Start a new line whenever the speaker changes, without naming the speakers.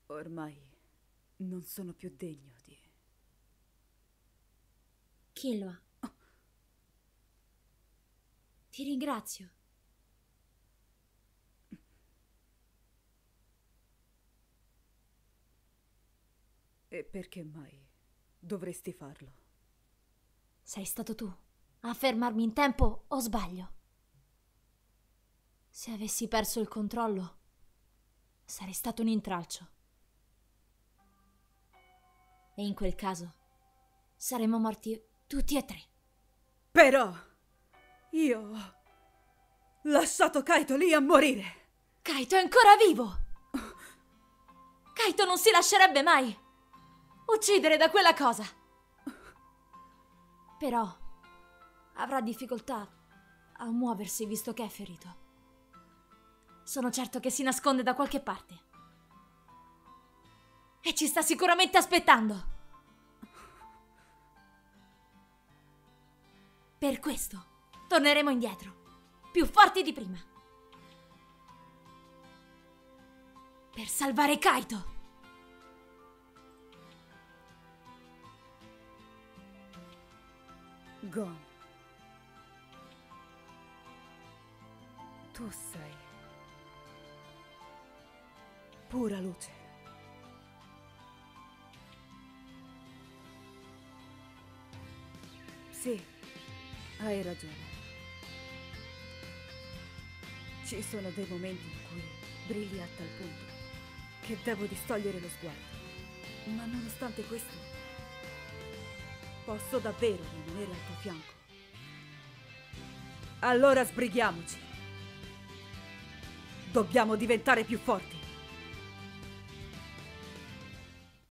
Ormai non sono più degno di...
Killua. Ti ringrazio.
E perché mai dovresti farlo?
Sei stato tu a fermarmi in tempo o sbaglio? Se avessi perso il controllo, sarei stato un intralcio. E in quel caso saremmo morti tutti e tre.
Però io ho lasciato Kaito lì a morire.
Kaito è ancora vivo! Kaito non si lascerebbe mai uccidere da quella cosa. Però avrà difficoltà a muoversi visto che è ferito. Sono certo che si nasconde da qualche parte. E ci sta sicuramente aspettando. Per questo torneremo indietro, più forti di prima. Per salvare Kaito.
Gon, tu sei pura luce. Sì, hai ragione. Ci sono dei momenti in cui brilli a tal punto che devo distogliere lo sguardo. Ma nonostante questo, posso davvero rimanere al tuo fianco. Allora sbrighiamoci. Dobbiamo diventare più forti.